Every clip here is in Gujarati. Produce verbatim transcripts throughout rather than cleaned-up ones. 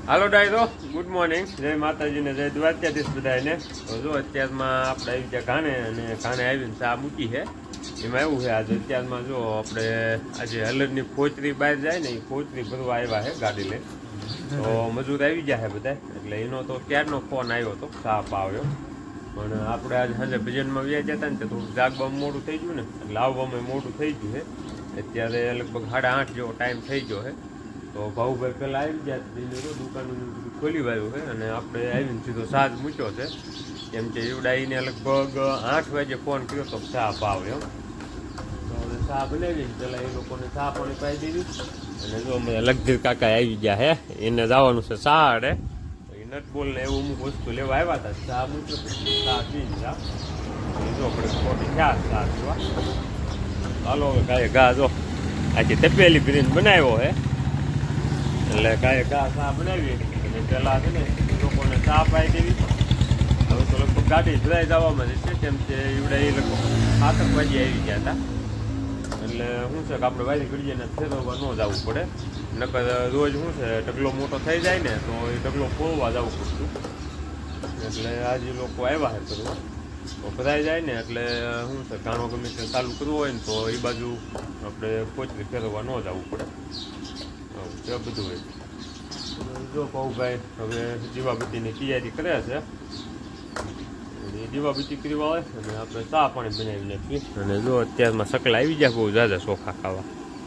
હાલો ડાયરો ગુડ મોર્નિંગ, જય માતાજી ને જય દ્વારકાધીશ બધાને. તો જો અત્યારમાં આપણે આવી ગયા ઘાણે અને ઘાણે આવીને ચા મૂકી છે. એમાં એવું છે આજે અત્યારમાં જો આપણે આજે હલરની ફોચરી બહાર જાય ને એ ફોચરી ભરવા આવ્યા છે ગાડી લઈ. તો મજૂર આવી ગયા છે બધા, એટલે એનો તો ક્યારનો ફોન આવ્યો હતો ચા પાવ્યો. પણ આપણે આજે સાંજે ભજનમાં વ્યા જતા ને તો થોડું જાગવામાં મોડું થઈ ગયું ને, એટલે આવવામાં મોડું થઈ ગયું છે. અત્યારે લગભગ સાડા આઠ જેવો ટાઈમ થઈ ગયો છે. તો ભાઉભાઈ પહેલાં આવી ગયા દુકાન ખોલી વાયું છે અને આપણે આવીને સીધો સાજ મૂક્યો છે. કેમ કે એવડાઈને લગભગ આઠ વાગે ફોન કર્યો તો ચા પાવ એમ. તો હવે ચા બનાવીને પહેલાં એ લોકોને ચા પાણી પાઈ દીધી. અને જો અમે લગધીર કાકા આવી ગયા હે, એને જવાનું છે ચા અડે. એ નટ બોલને એવું અમુક વસ્તુ લેવા આવ્યા હતા. ચા મૂક્યો ચા પી લીધા. જો આપણે ખોટી થયા ચા પીવા. હાલો હવે કાંઈ ઘા જો આખી તપેલી ભરીને બનાવ્યો હે. એટલે કાંઈ ઘા ચા બનાવી અને પહેલાં છે ને લોકોને ચા પાઈ દેવી. હવે તો લગભગ ગાડી ભરાઈ જવામાં છે. કેમ કે એવડે એ લગભગ આતંક વાજી આવી ગયા હતા. એટલે શું છે કે આપણે વારી ઘડીને ફેરવવા ન જવું પડે. નકર રોજ શું છે ઢગલો મોટો થઈ જાય ને તો એ ઢગલો ખોલવા જવું પડતું. એટલે આજે લોકો આવ્યા છે કરવા. તો ભરાઈ જાય ને એટલે શું છે ઘાણો ગમે તે ચાલુ કરવું હોય ને તો એ બાજુ આપણે કોચરી ફેરવવા ન જવું પડે. એ બધું હોય. જો ભાઉભાઈ હવે દીવાબત્તીની તૈયારી કરે છે. દીવાબત્તી કરવા આવે અને આપણે ચા પાણી બનાવી નાખીએ. અને જો અત્યારમાં સકલા આવી જાય બહુ ઝાઝા ચોખા ખાવા.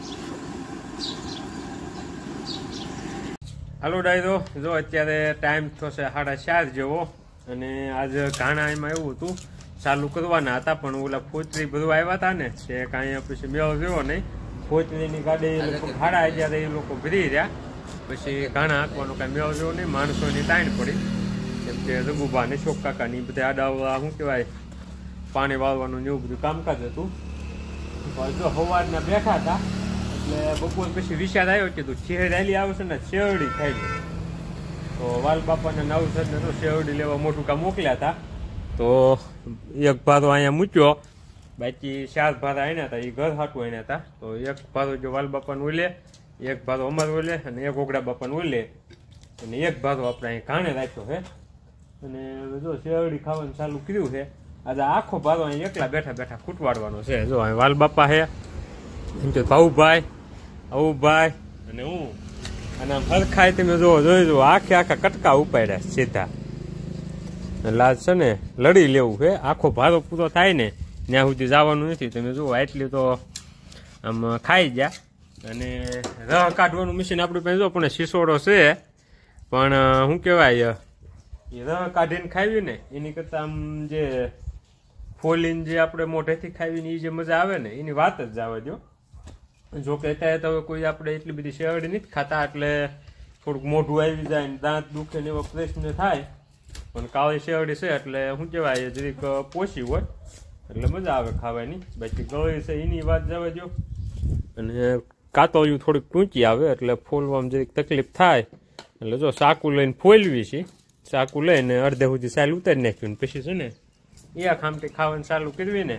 હાલો ડાયરો જો અત્યારે ટાઈમ થશે સાડા ચાર જેવો. અને આજે ઘાણા એમાં એવું હતું ચાલુ કરવાના હતા પણ ઓલા ફોચરી ભરવા આવ્યા હતા ને તે કાંઈ પછી મેળ રહ્યો નહીં. ફોચરીની ગાડી ભાડા જ્યારે એ લોકો ભરી રહ્યા પછી ઘાણા હાંકવાનો કાંઈ મેળ રહ્યો નહીં. માણસોની તાણ પડી. કેમ કે રઘુભા ને શોક કાકાની બધા આડા શું કહેવાય પાણી વાળવાનું ને એવું બધું કામકાજ હતું. જો સવારના બેઠા હતા એટલે બપોર પછી વિચાર આવ્યો કીધું શેર રેલી આવશે ને શેરડી થાય છે. તો વાલ બાપાને નવસરને તો શેરડી લેવા મોટું કામ મોકલ્યા હતા. તો એક ભારો અહીંયા મૂક્યો, બાકી ચાર ભારા આવ્યા હતા. એ ઘર હાટું આવ્યા હતા. તો એક ભારો જો વાલ બાપાને ઓલે, એક ભારો અમારો ઓલે અને એક ઓગડા બાપાને ઓલે અને એક ભારો આપણે અહીં ઘાણે રાખ્યો છે. અને જો શેરડી ખાવાનું ચાલુ કર્યું છે. આજે આખો ભારો અહીં એકલા બેઠા બેઠા ખૂટવાડવાનો છે. જો અહીં વાલ બાપા છે, એમ કે ભાઉભાઈ અવુભાઈ અને હું. અને આમ હરખાય તમે જો જોઈ જો આખે આખા કટકા ઉપાડ્યા સીધા. એટલે આજ છે ને લડી લેવું છે. આખો ભારો પૂરો થાય ને ત્યાં સુધી જવાનું નથી. તમે જુઓ આટલી તો આમ ખાઈ ગયા. અને રહ કાઢવાનું મશીન આપણી પાસે જો પણ શીશોડો છે પણ શું કહેવાય એ રહ કાઢીને ખાવી ને એની કરતાં આમ જે ફોલીને જે આપણે મોઢેથી ખાવીને એ જે મજા આવે ને એની વાત જ જવા દો. જોકે અત્યારે તો કોઈ આપણે એટલી બધી શેરડી નથી ખાતા એટલે થોડુંક મોઢું આવી જાય ને દાંત દુખે ને એવો પ્રશ્ન થાય. પણ કાળી શેરડી છે એટલે શું કહેવાય જરીક પોસી હોય એટલે મજા આવે ખાવાની. બાકી ગળી છે એની વાત જવા દો. અને કાતોયું થોડીક ટૂંકી આવે એટલે ફોલવામાં જરીક તકલીફ થાય. એટલે જો સાકુ લઈને ફોલવી છે. સાકુ લઈને અડધે સુધી સાલ ઉતારી નાખ્યું ને પછી છે ને એ ખામટી ખાવાનું ચાલુ કરવી ને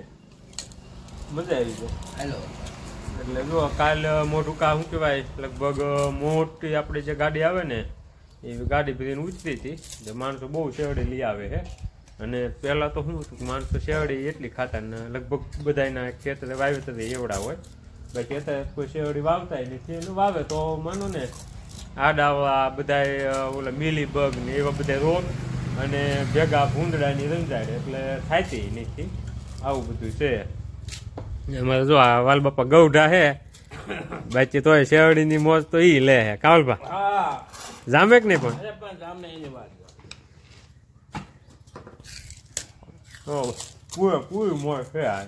મજા આવી જાય. એટલે જો કાલ મોટું કા શું કહેવાય લગભગ મોટી આપણે જે ગાડી આવે ને એ ગાડી ભરીને ઉતરી હતી. માણસો બહુ શેરડી લઈ આવે છે. અને પહેલાં તો શું હતું કે માણસો શેરડી એટલી ખાતા ને લગભગ બધાના ખેતરે વાવેતર એવડા હોય. બાકી અત્યારે કોઈ શેરડી વાવતા નથી. એનું વાવે તો માનો ને આડાવા બધા ઓલા મિલી બગ ને એવા બધા રોગ અને ભેગા ભૂંદડાની રંજાડે એટલે થાતી નથી. આવું બધું છે. અમારે જો આ વાલ બાપા ગૌઢા હે બાકી તોય શેરડીની મોજ તો ઈ લે હે. કાવલભા જામે કે નહીં પણ પૂરે પૂરી મોજ છે. આ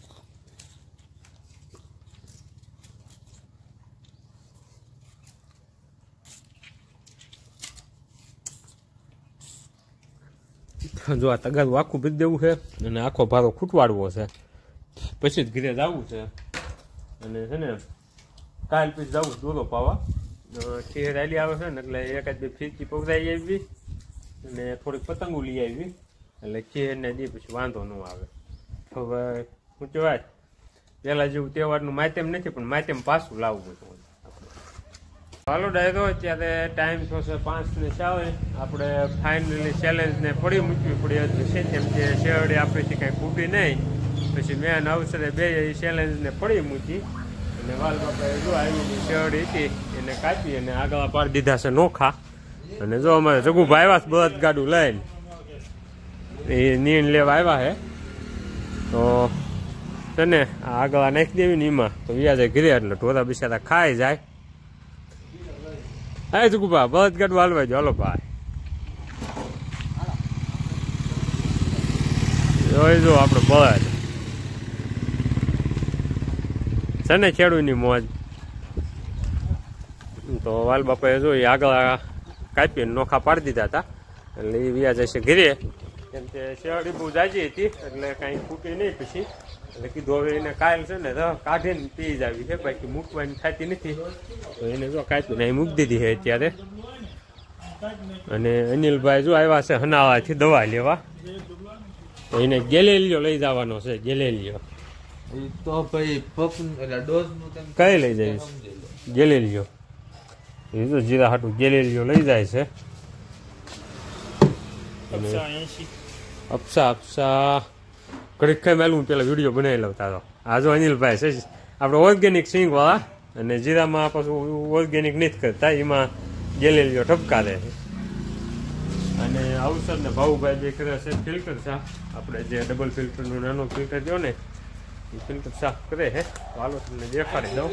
જો આ તગારું આખું ભરી દેવું છે અને આખો ભારો ખૂટવાડવો છે. પછી જ ઘરે જવું છે. અને છે ને કાલ પછી જવું દોરો પાવા. ખીર આલી આવે છે ને એટલે એકાદ બે ફીરકી પકડાઈ આવી અને થોડીક પતંગો લઈ આવી એટલે ખીરને દી પછી વાંધો ન આવે. હવે શું કહેવાય પહેલાં જેવું તહેવારનું માધ્યમ નથી પણ માધ્યમ પાછું લાવવું હતું. હાલો ડાયરો અત્યારે ટાઈમ થશે પાંચ ને ચાલે આપણે ફાઇનલી ચેલેન્જને પડી મૂકવી પડી છે કેમ કે શેરડી આપણીથી કાંઈ ખૂટી નહીં પછી મેં અવસરે બે ચેલેન્જને પડી મૂકી અને વાલ બાપાએ જો આવી શેરડી હતી એને કાપી અને આગળ પાડી દીધા છે નોખા અને જો અમારે જગુભાઈ આવ્યા બળદ ગાડું લઈને એ નીણ લેવા આવ્યા હે તો છે ને આગળ નાખી દેવી ને એમાં તો વ્યાજે ઘીરે એટલે ઢોરા બિચારા ખાઈ જાય. હા જગુભા બળદ ગાડું હાલવા જો હાલો ભાઈ જોઈ જો આપડે બળદ છે ને ખેડૂતની મોજ. તો વાલ બાપાએ જો આગળ કાપીને નોખા પાડી દીધા હતા એટલે એ વ્યાજ હશે ઘીરે કેમ કે શેરડી બહુ જાજી હતી એટલે કાંઈ ખૂટી નહીં પછી એટલે કીધું હવે એને કાયલ છે ને કાઢીને પી જ આવી છે બાકી મૂકવાની થતી નથી તો એને જો કાપીને અહીં મૂકી દીધી છે અત્યારે. અને અનિલભાઈ જો આવ્યા છે હનાવાથી દવા લેવા તો એને ગેલેલિયો લઈ જવાનો છે. ગેલેલિયો તો ભાઈ કઈ લઈ જાય ગેલેલિયો એ તો જીરા હાટું ગેલેલિયો લઈ જાય છે. અપસા અપસા ઘડીક ખાઈ મેલું પેલા વિડીયો બનાવી લઉં તારો. આ જો અનિલભાઈ છે આપણે ઓર્ગેનિક સિંગ વાળા અને જીરામાં પાછું ઓર્ગેનિક નથી કરતા એમાં ગેલેલિયો ઠપકા દે છે. અને અવસર ને ભાવુભાઈ બે કરે છે ફિલ્ટર સાફ આપણે જે ડબલ ફિલ્ટરનું નાનો ફિલ્ટર જો ને એ ફિલ્ટર સાફ કરે છે. હાલો તમને દેખાડી દઉં.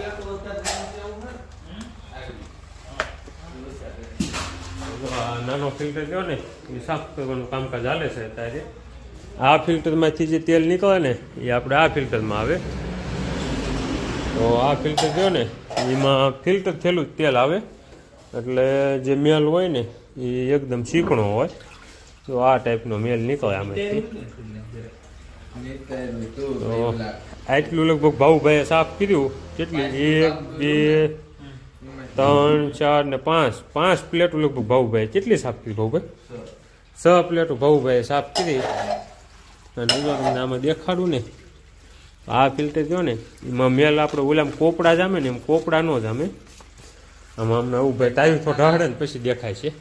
નાનો ફિલ્ટર જો ને એ સાફ કરવાનું કામકાજ ચાલે છે અત્યારે. આ ફિલ્ટરમાંથી જે તેલ નીકળે ને એ આપણે આ ફિલ્ટરમાં આવે તો આ ફિલ્ટર જો ને એમાં ફિલ્ટર થયેલું તેલ આવે એટલે જે મેલ હોય ને એ એકદમ ચીકણો હોય તો આ ટાઈપનો મેલ નીકળે આમાંથી. તો આટલું લગભગ ભાવુભાઈએ સાફ કર્યું કેટલી એક બે ત્રણ ચાર ને પાંચ પાંચ પ્લેટો લગભગ ભાવુભાઈ કેટલી સાફ કરી ભાવુભાઈ છ પ્લેટો ભાવુભાઈ સાફ કરી. અને તમને આમાં દેખાડું ને આ ફિલ્ટર જો ને એમાં મેલ આપણે ઓલામ કોપડા જામે ને એમ કોપડા ન જામે આમાં અમને આવું ભાઈ તાવી તો ઢાળે ને પછી દેખાય છે.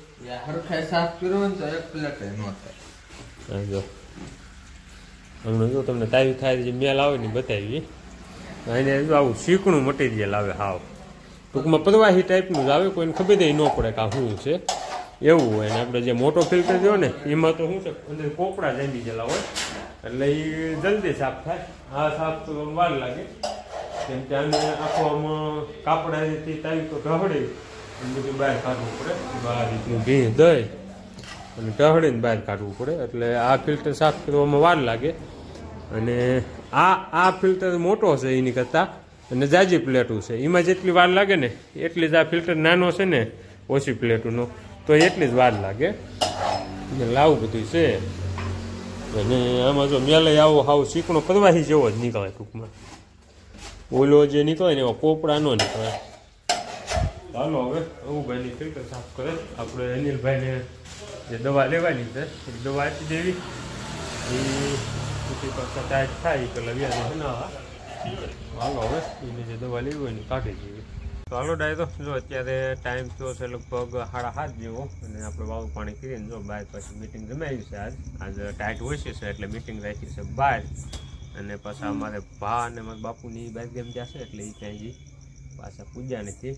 જો હમણાં જો તમને તાવી થાય જે મેલ આવે ને બતાવી એને જો આવું શીકણું મટીરિયલ આવે હાવ ટૂંકમાં પ્રવાહી ટાઈપનું જ આવે કોઈને ખબર ન પડે કે આ શું છે એવું હોય. અને આપણે જે મોટો ફિલ્ટર જો ને એમાં તો શું છે અંદર કોપડા જામી ગયેલા હોય એટલે એ જલ્દી સાફ થાય. આ સાફ તો વાર લાગે કેમ કે આને આખો આમાં કાપડાથી તાવી તો ઢહડે અને બધું બહાર કાઢવું પડે બહાર રીતનું ભીં દઈ અને ઢહડીને બહાર કાઢવું પડે એટલે આ ફિલ્ટર સાફ કરવામાં વાર લાગે. અને આ આ ફિલ્ટર મોટો છે એની કરતાં અને જાજી પ્લેટું છે એમાં જેટલી વાર લાગે ને એટલી જ આ ફિલ્ટર નાનો છે ને ઓછી પ્લેટુનો તો એટલી જ વાર લાગે. લાવું બધું છે અને આમાં જો મેલે આવો હાવ ચીકણો પ્રવાહી જેવો જ નીકળે ટૂંકમાં ઓલો જે નીકળે ને એવા પોપડા ન નીકળે. ચાલો હવે અવુભાઈની ફિલ્ટર સાફ કરે આપણે અનિલભાઈને જે દવા લેવાની છે એ દવા આપી દેવી એ પછી પાછા ટાઈટ થાય પેલા વ્યાજ બનાવવા. હાલો હવે એને જે દવા લેવી હોય ને કાઢી દેવી. તો હાલો ડાયરો જો અત્યારે ટાઈમ થયો છે લગભગ સાડા સાત જેવો અને આપણે વાવું પાણી કરીને જો બહાર પછી મિટિંગ જમાવી છે. આજ આજે ટાઈટ હોય છે એટલે મિટિંગ રાખી છે બહાર અને પાછા અમારે ભા અને મારા બાપુની બાર ગેમ જશે એટલે એ ક્યાંય પાછા પૂજા નથી.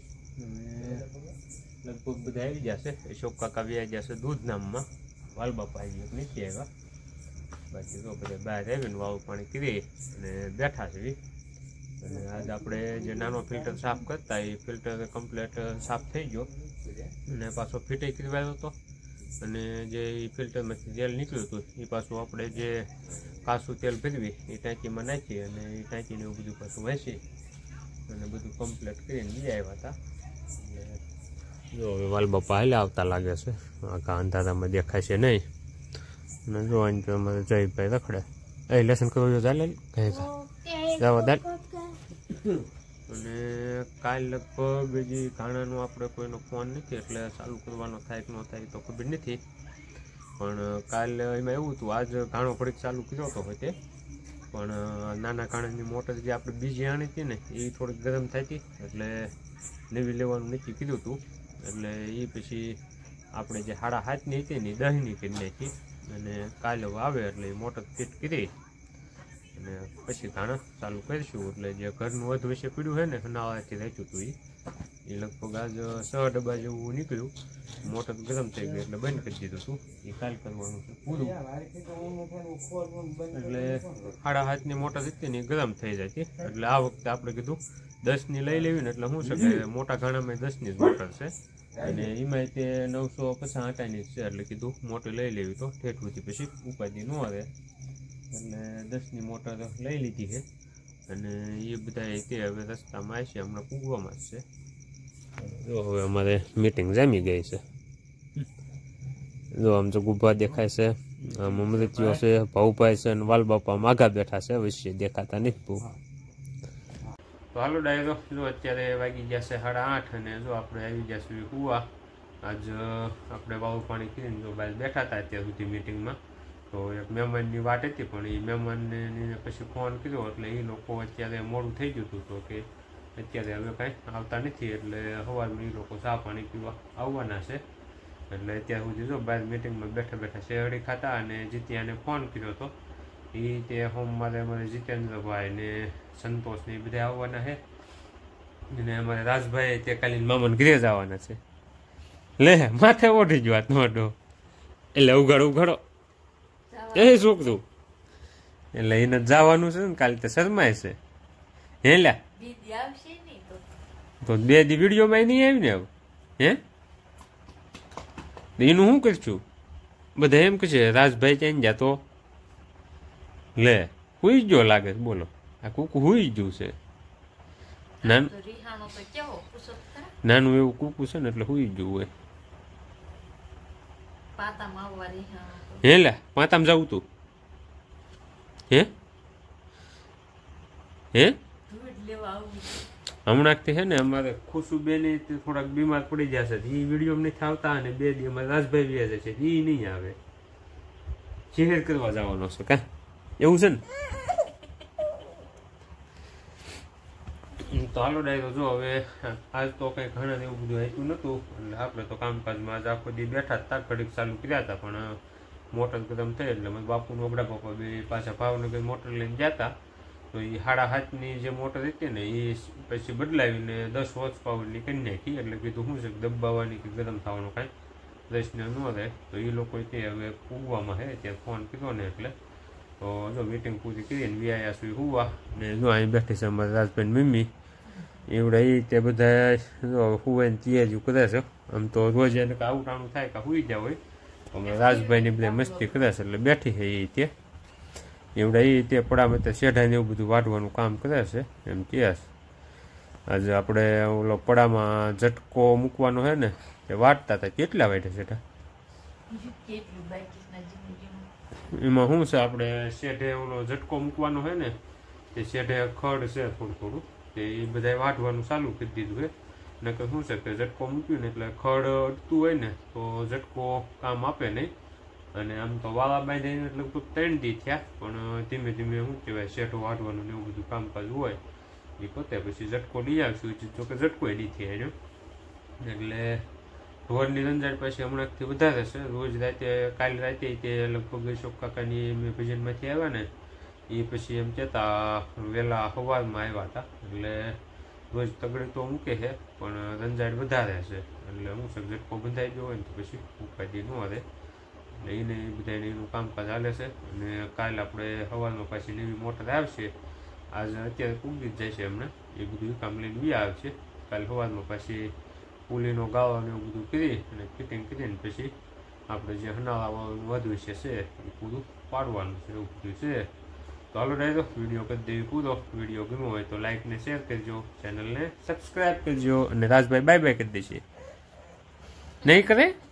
લગભગ બધા આવી જશે. અશોક કાકા વ્યાઈ જશે દૂધ નામમાં વાલ બાપા આવી નથી આવ્યા બાકી તો બધા બહાર આવીને વાવું પાણી કરી અને બેઠા છે. અને આજ આપણે જે નાનો ફિલ્ટર સાફ કરતા એ ફિલ્ટર કમ્પ્લીટ સાફ થઈ ગયો અને પાછો ફિટિંગ કરવાયો હતો અને જે ફિલ્ટરમાંથી તેલ નીકળ્યું હતું એ પાછું આપણે જે કાચું તેલ ભરવી એ ટાંકીમાં નાખી અને એ ટાંકીને એવું બધું પાછું વેચી અને બધું કમ્પ્લીટ કરીને બીજા આવ્યા હતા. જો હવે વાલ બાપા હાલે આવતા લાગે છે આખા અંધારામાં દેખાય છે નહીં. અને જો અહીં અમારે જયભાઈ રખડે એ લેસન કરવું જો ચાલે કહે જાવ દાલ. અને કાલ લગભગ હજી ઘાણાનો આપણે કોઈનો ફોન નથી એટલે ચાલુ કરવાનો થાય કે ન થાય તો ખબર નથી પણ કાલ એમાં એવું હતું આજ ઘાણો ઘડીક ચાલુ કર્યો હતો હોય તે પણ નાના ઘાણાની મોટર જે આપણે બીજી આણી હતી ને એ થોડીક ગરમ થઈ હતી એટલે નવી લેવાનું નક્કી કીધું હતું એટલે એ પછી આપણે જે સાડા સાતની હતી ને દસની કરી નાખી અને કાલે આવે એટલે મોટર ફિટ કરી અને પછી ઘાણા ચાલુ કરીશું. એટલે જે ઘરનું વધુ વિશે પીડ્યું છે ને નાવાથી રાખ્યું હતું એ લગભગ આજ છ ડબ્બા જેવું નીકળ્યું. મોટર ગરમ થઈ ગઈ એટલે બંધ કરી દીધું હતું. એ કાલ કરવાનું છે પૂરું. એટલે સાડા સાતની મોટર હતી ને એ ગરમ થઈ જાય હતી. એટલે આ વખતે આપણે કીધું દસની લઈ લેવી ને એટલે શું છે કે મોટા ઘાણામાં દસની જ મોટર છે અને એમાં તે નવસો પચાસ આટાની છે એટલે કીધું મોટી લઈ લેવી તો ઠેઠુંથી પછી ઉપાધિ ન આવે એટલે દસની મોટર લઈ લીધી છે અને એ બધા તે હવે રસ્તામાં આવશે હમણાં પૂગવામાં જ છે. જો હવે અમારે મીટિંગ જામી ગઈ છે. જો આમ તો ગુભા દેખાય છે, આમ અમૃતિઓ છે, ભાઉભાઈ છે અને વાલબાપા માગા બેઠા છે, અવશ્ય દેખાતા નથી બહુ. તો હાલો ડાયરો જો અત્યારે વાગી ગયા છે સાડા આઠ અને જો આપણે આવી ગયા છીએ કુવા. આજ આપણે વાવ પાણી કરીને જો બહાર બેઠા હતા અત્યાર સુધી મીટિંગમાં. તો એક મહેમાનની વાત હતી પણ એ મહેમાનને પછી ફોન કર્યો એટલે એ લોકો અત્યારે મોડું થઈ ગયું હતું તો કે અત્યારે હવે કાંઈ આવતા નથી એટલે સવારમાં એ લોકો ચા પાણી પીવા આવવાના છે. એટલે અત્યાર સુધી જો બહાર મીટિંગમાં બેઠા બેઠા શેરડી ખાતા અને જીત્યાને ફોન કર્યો હતો. એ તે સોમવારે અમારે જીતેન્દ્રભાઈ ને સંતોષ ને એ બધા આવવાના છે અને અમારે રાજભાઈ તે કાલી મામાને ઘરે જ આવવાના છે. લે માથે ઓઢી ગયો હાથ મોઢો એટલે ઉઘાડો ઉઘાડો એ છોકરું એટલે એને જવાનું છે ને કાલે તો શરમાય છે. હે લ્યા તો બે દી વિડીયોમાં નહીં આવી ને આવું હે એનું શું કરશું? બધા એમ કે છે રાજભાઈ ત્યાં ગયા તો લે હુઈ ગયો લાગે બોલો. આ કૂકુ હુઈ ગયું છે. નાનું નાનું એવું કૂકુ છે ને એટલે હુઈ ગયું હોય. હે લે પાતામાં જવું તું હે હે હમણાં છે ને અમારે ખુશુબેન થોડાક બીમાર પડી જશે એ વિડીયો નથી આવતા અને બે દી અમારે રાજભાઈ વ્યાજે છે એ નહીં આવે. શહેર કરવા જવાનો છે કા એવું છે ને? તો હાલો ડાયરો જો હવે આજ તો કઈ ઘણા એવું બધું આપ્યું નતું એટલે આપણે તો કામકાજમાં આજ આખો દી બેઠા હતા. ઘડીક ચાલુ કર્યા હતા પણ મોટર ગરમ થઈ એટલે મારા બાપુ નોગડા પપ્પા બે પાછા ભાવનગર મોટર લઈને ગયા હતા. તો એ સાડા સાતની જે મોટર હતી ને એ પછી બદલાવીને દસ હોર્સ પાવરની કરી નાખી. એટલે કીધું શું છે કે દબાવવાની કે ગરમ થવાનું કાંઈ પ્રશ્ન ન રહે. તો એ લોકો તે હવે ઉગવામાં છે ત્યાં ફોન કર્યો ને એટલે તો જો મીટિંગ પૂરી કરીને વ્યાયા સુધી હુવા ને જો અહીં બેઠી છે અમારા રાજભાઈ મમ્મી એવડા એ તે બધા જો હુવાને તૈયારી કરે છે. આમ તો રોજ એને કાં ઉટાણું થાય કાં હુઈ જાય હોય અમારા રાજભાઈને બધા મસ્તી કરે છે એટલે બેઠી છે એ તે એવડા એ તે પડામાં તે શેઢાને એવું બધું વાટવાનું કામ કરે છે એમ કહે છે. આજે આપણે ઓલો પડામાં ઝટકો મૂકવાનો છે ને તે વાટતા હતા. કેટલા વાટે શેઠા એમાં શું છે આપણે શેઢે ઓલો ઝટકો મૂકવાનો છે ને તે શેઢે ખડ છે થોડું થોડું તે એ બધા વાટવાનું ચાલુ કરી દીધું છે. નકર શું છે કે ઝટકો મૂક્યું ને એટલે ખડ અડતું હોય ને તો ઝટકો કામ આપે નહીં. અને આમ તો વાવા બાંધીને લગભગ ત્રણ દી થયા પણ ધીમે ધીમે શું કહેવાય શેઠો વાટવાનું ને એવું બધું કામકાજ હોય એ પોતે પછી ઝટકો લઈ આવશું. જો કે ઝટકો નહીં થયા એનો એટલે ઢોરની રંજાડ પછી હમણાંથી વધારે છે. રોજ રાતે કાલે રાતે તે લગભગ અશોક કાકાની મેં ભજનમાંથી આવ્યા ને એ પછી એમ કહેતા વહેલા સવારમાં આવ્યા હતા એટલે રોજ તગડી તો મૂકે છે પણ રંજાડ વધારે છે એટલે હું છે ઝટકો બંધાઈ ગયો હોય ને તો પછી ઉપાધિ ન આવે એટલે એને બધાને એનું કામકાજ ચાલે છે. અને કાલે આપણે સવારમાં પાછી નવી મોટર આવશે. આજે અત્યારે પૂગી જ જાય છે એમને એ બધું કામ લઈને બી આવશે. કાલે સવારમાં પાછી પુલીનો ગાળો ને એવું બધું કરી અને ફિટિંગ કરીને પછી આપણે જે હનાળાવાળું વધુ છે એ પૂરું પાડવાનું છે એવું બધું છે. તો હાલો ડાયરો વિડીયો કરી દેવી પૂરો. વિડીયો ગમ્યો હોય તો લાઈક ને શેર કરજો, ચેનલને સબસ્ક્રાઈબ કરજો અને રાજભાઈ બાય બાય કરી દેશે નહીં કરે.